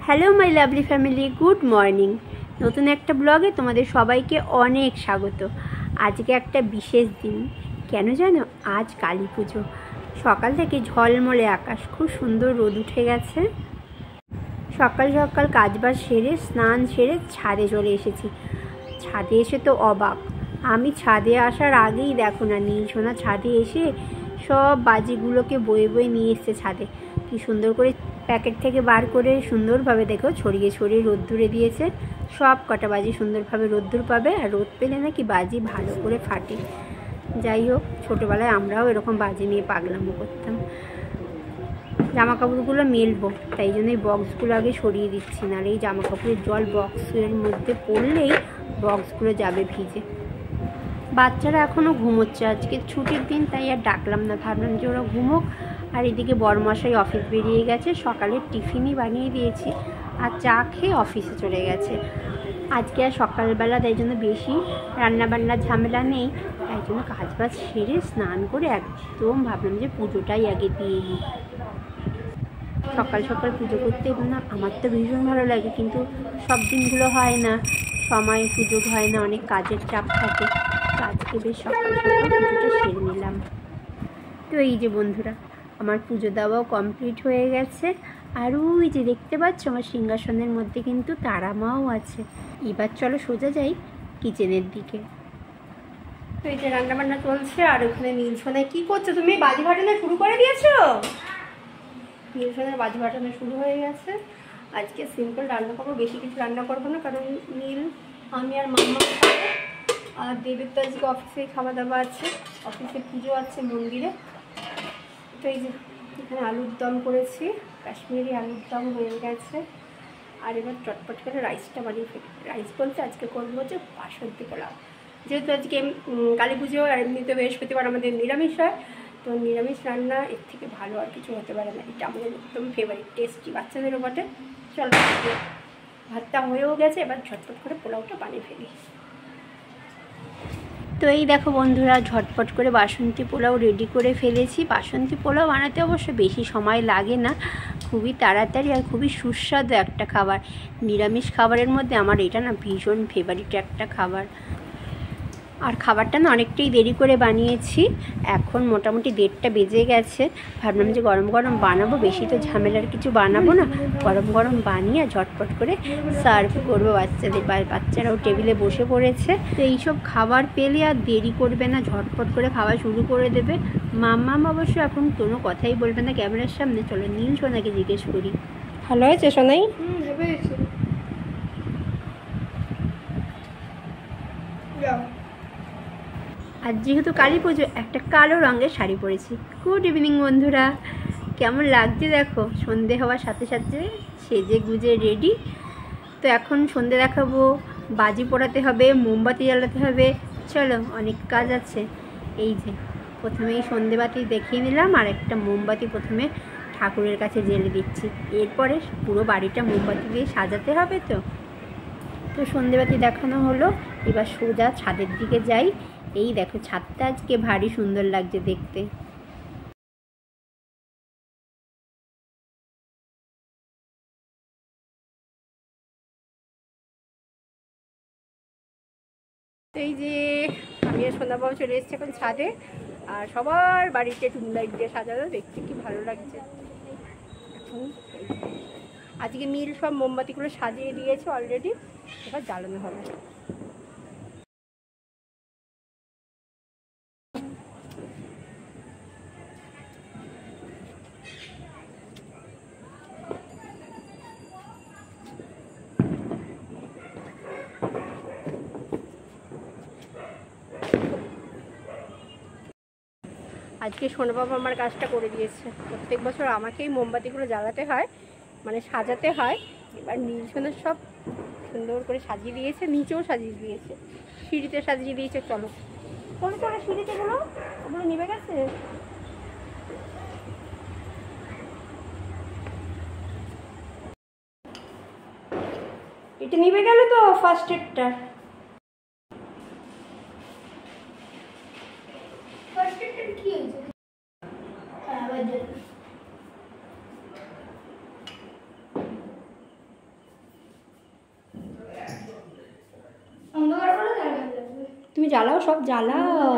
Hello my lovely family, good morning. নতুন একটা ব্লগে তোমাদের সবাইকে অনেক স্বাগত। আজকে একটা বিশেষ দিন, কেন জানো? আজ কালী পুজো। সকাল থেকে ঝলমলে আকাশ, খুব সুন্দর রোদ উঠে গেছে। সকাল সকাল কাজবাজ সেরে স্নান সেরে ছাদে চলে এসেছি। ছাদে এসে তো অবাক, আমি ছাদে আসার আগেই দেখো না, নীলসোনা ছাদে এসে সব বাজিগুলোকে বয়ে বয়ে নিয়ে এসছে ছাদে। কি সুন্দর করে প্যাকেট থেকে বার করে সুন্দরভাবে দেখো ছড়িয়ে ছড়িয়ে রোদ্দুরে দিয়েছে। সব কটা বাজি সুন্দরভাবে রোদ্দুর পাবে, আর রোদ পেলে নাকি বাজি ভালো করে ফাটে। যাই হোক, ছোটোবেলায় আমরাও এরকম বাজি নিয়ে পাগলামো করতাম। জামা কাপড়গুলো মেলবো, তাই জন্যই বক্সগুলো আগে সরিয়ে দিচ্ছি, নাহলে এই জামা কাপড়ের জল বক্সের মধ্যে পড়লেই বক্সগুলো যাবে ভিজে। বাচ্চারা এখনও ঘুমোচ্ছে, আজকে ছুটির দিন, তাই আর ডাকলাম না, ভাবলাম যে ওরা ঘুমোক। আর এদিকে বড়মশাই অফিস বেরিয়ে গেছে, সকালের টিফিনই বানিয়ে দিয়েছি আর চা খেয়ে অফিসে চলে গেছে। আজকে আর সকালবেলা তাই জন্য বেশি রান্নাবান্নার ঝামেলা নেই, তাই জন্য কাজবাজ সেরে স্নান করে একদম ভাবলাম যে পুজোটাই আগে দিয়ে নিই। সকাল সকাল পুজো করতে না আমার তো ভীষণ ভালো লাগে, কিন্তু সব দিনগুলো হয় না, সময় সুযোগ হয় না, অনেক কাজের চাপ থাকে। আজকে বেশ সকাল সকাল পুজোটা সেরে নিলাম। তো এই যে বন্ধুরা, আমার পুজো দেওয়াও কমপ্লিট হয়ে গেছে। আর ওই যে দেখতে পাচ্ছ, আমার সিংহাসনের মধ্যে কিন্তু তারা মাও আছে। এবার চলো সোজা যাই কিচেনের দিকে। তো এই যে রান্নাবান্না চলছে, আর ওখানে নীলসোনায় কি করছো তুমি? বাজি ফাটানো শুরু করে দিয়েছো? নীলসোনার বাজি ফাটানো শুরু হয়ে গেছে। আজকে সিম্পল রান্না করবো, বেশি কিছু রান্না করবো না, কারণ নীল, আমি আর মাম্মা খাবো। আর দেবের তো আজকে অফিসে খাওয়া দাওয়া আছে, অফিসে পুজো আছে মন্দিরে। তো এই যে এখানে আলুর দম করেছি, কাশ্মীরি আলুর দম হয়ে গেছে। আর এবার চটপট করে রাইসটা বানিয়ে ফেলি। রাইস বলতে আজকে করবো যে বাসন্তী পোলাও, যেহেতু আজকে কালী পুজো, আর এমনিতে বৃহস্পতিবার আমাদের নিরামিষ হয়, তো নিরামিষ রান্না এর থেকে ভালো আর কিছু হতে পারে না। এটা আমাদের একদম ফেভারিট, টেস্টি, বাচ্চাদেরও বটে। চলো, ভাতটা হয়েও গেছে, এবার ঝটপট করে পোলাওটা বানিয়ে ফেলি। তো এই দেখো বন্ধুরা, ঝটপট করে বাসন্তী পোলাও রেডি করে ফেলেছি। বাসন্তী পোলাও বানাতে অবশ্য বেশি সময় লাগে না, খুবই তাড়াতাড়ি আর খুবই সুস্বাদু একটা খাবার। নিরামিষ খাবারের মধ্যে আমার এটা না ভীষণ ফেভারিট একটা খাবার। আর খাবারটা না অনেকটাই দেরি করে বানিয়েছি, এখন মোটামুটি 1:30 বেজে গেছে। ভাবলাম যে গরম গরম বানাবো, বেশি তো ঝামেলার কিছু বানাবো না, গরম গরম বানিয়ে ঝটপট করে সার্ভ করবো বাচ্চাদের। বাচ্চারাও টেবিলে বসে পড়েছে। তো এইসব খাবার পেলে আর দেরি করবে না, ঝটপট করে খাওয়া শুরু করে দেবে। মাম্মাম অবশ্য এখন কোনো কথাই বলবে না ক্যামেরার সামনে। চলো নীলসোনাকে জিজ্ঞেস করি। ভালো হয়েছে সোনাই? আর যেহেতু কালী পুজো, একটা কালো রঙের শাড়ি পরেছি। গুড ইভিনিং বন্ধুরা, কেমন লাগছে দেখো? সন্ধে হওয়ার সাথে সাথে সেজে গুজে রেডি। তো এখন সন্ধে দেখাবো, বাজি পোড়াতে হবে, মোমবাতি জ্বালাতে হবে, চলো অনেক কাজ আছে। এই যে প্রথমেই সন্ধেবাতি দেখিয়ে নিলাম, আর একটা মোমবাতি প্রথমে ঠাকুরের কাছে জ্বেলে দিচ্ছি। এরপরে পুরো বাড়িটা মোমবাতি দিয়ে সাজাতে হবে। তো সন্ধেবাতি দেখানো হলো, এবার সোজা ছাদের দিকে যাই। এই দেখো ছাদটা আজকে ভারী সুন্দর লাগছে দেখতে। এই যে আমি আর সন্ধ্যাবাবু চলে এসেছি এখন ছাদে, আর সবার বাড়িতে টুনলাইট দিয়ে সাজানো, দেখতে কি ভালো লাগছে। এখন আজকে নীল সব মোমবাতিগুলো সাজিয়ে দিয়েছে অলরেডি, এবার জ্বালানো হবে। আজকে সোনাবাবু আমার কাজটা করে দিয়েছে। প্রত্যেক বছর আমাকেই মোমবাতিগুলো জ্বালাতে হয়, মানে সাজাতে হয়। এবার নীলসোনার সব সুন্দর করে সাজিয়ে দিয়েছে, নিচেও সাজিয়ে দিয়েছে, সিঁড়িতে সাজিয়ে দিয়েছে। চলো কোন করে সিঁড়িতে গুলো, ওগুলো নিভে গেছে। এটা নিভে গেল তো ফার্স্ট এডটা। ফার্স্ট এডটা কি হয়েছে? জ্বালাও, সব জ্বালাও।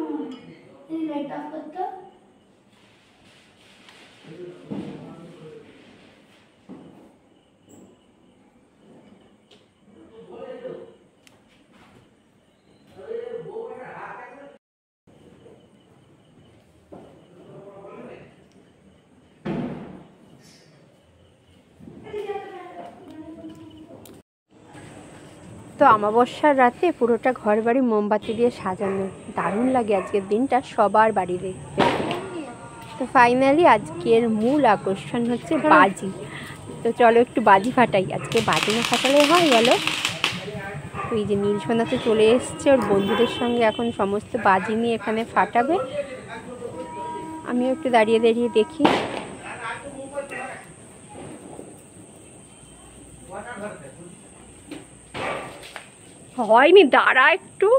তো অমাবস্যার রাতে পুরোটা ঘর বাড়ি মোমবাতি দিয়ে সাজানো, দারুণ লাগে আজকের দিনটা সবার বাড়ি দেখতে। তো ফাইনালি আজকের মূল আকর্ষণ হচ্ছে বাজি। তো চলো একটু বাজি ফাটাই। আজকে বাজি না ফাটালে হয় বলো? ওই যে নীলসোনা তো চলে এসছে ওর বন্ধুদের সঙ্গে, এখন সমস্ত বাজি নিয়ে এখানে ফাটাবে। আমিও একটু দাঁড়িয়ে দাঁড়িয়ে দেখি। হয়নি, দাঁড়া একটু।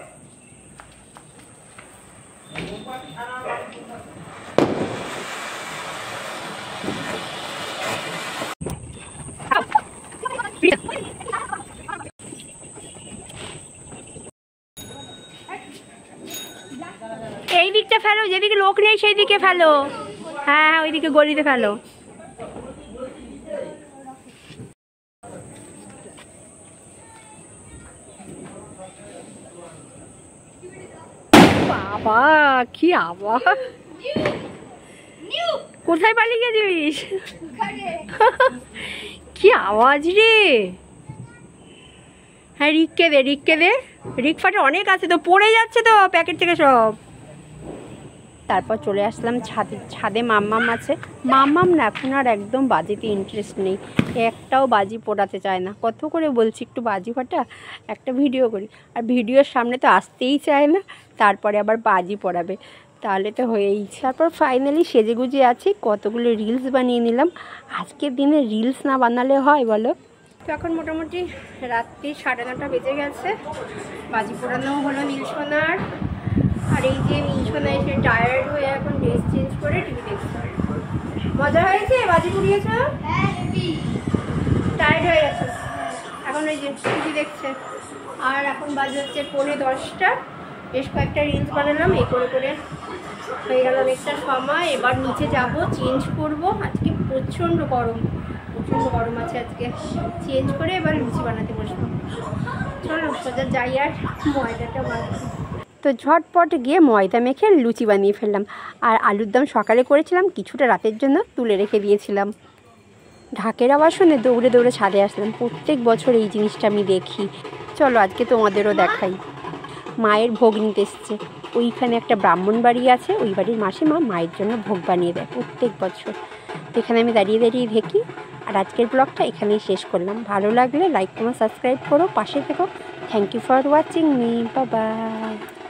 এই দিকটা ফেলো, যেদিকে লোক নেই সেই দিকে ফেলো। হ্যাঁ, ওইদিকে গলিতে ফেলো। বাবা কি আওয়াজ! কোথায় পালিয়ে গেছিস? কি আওয়াজ রে! হ্যাঁ, রিককে দে, রিককে দে। রিক ফাটে অনেক আছে তো, পড়ে যাচ্ছে তো প্যাকেট থেকে সব। তারপর চলে আসলাম ছাদে। ছাদে মাম্মাম আছে। মাম্মাম না এখন আর একদম বাজিতে ইন্টারেস্ট নেই, একটাও বাজি পোড়াতে চায় না। কত করে বলছি একটু বাজি ফাটা, একটা ভিডিও করি, আর ভিডিওর সামনে তো আসতেই চায় না। তারপরে আবার বাজি পড়াবে, তাহলে তো হয়েই। তারপর ফাইনালি সেজেগুজে আছি, কতগুলো রিলস বানিয়ে নিলাম। আজকের দিনে রিলস না বানালে হয় বলো? তো এখন মোটামুটি রাত্রি 9:30 বেজে গেছে। বাজি পোড়ানো হলো নীলসোনার। আর এই যে নীলসোনা এসে টায়ার্ড হয়ে এখন ড্রেস চেঞ্জ করে টিভি দেখছে। মজা হয়েছে? বাজি পুড়িয়েছ? টায়ার্ড হয়ে গেছে এখন, ওই যে টিভি দেখছে। আর এখন বাজে হচ্ছে 9:45। বেশ কয়েকটা রিলস বানালাম, এই করে করে হয়ে গেল অনেকটা সময়। এবার নিচে যাব, চেঞ্জ করব। আজকে প্রচণ্ড গরম, প্রচণ্ড গরম আছে আজকে। চেঞ্জ করে এবার লুচি বানাতে বসবো। চলো সোজা যাই আর ময়দাটা বানাবো। তো ঝটপট গিয়ে ময়দা মেখে লুচি বানিয়ে ফেললাম। আর আলুর দম সকালে করেছিলাম, কিছুটা রাতের জন্য তুলে রেখে দিয়েছিলাম। ঢাকের আওয়াজ শুনে দৌড়ে দৌড়ে ছাদে আসলাম। প্রত্যেক বছর এই জিনিসটা আমি দেখি। চলো আজকে তোমাদেরও দেখাই। মায়ের ভোগ নিতে এসছে। ওইখানে একটা ব্রাহ্মণ বাড়ি আছে, ওই বাড়ির মাসিমা মায়ের জন্য ভোগ বানিয়ে দেয় প্রত্যেক বছর। তো এখানে আমি দাঁড়িয়ে দাঁড়িয়ে দেখি। আর আজকের ব্লগটা এখানেই শেষ করলাম। ভালো লাগলে লাইক, কমেন্ট, সাবস্ক্রাইব করো, পাশে থেকো। Thank you for watching me. Bye by.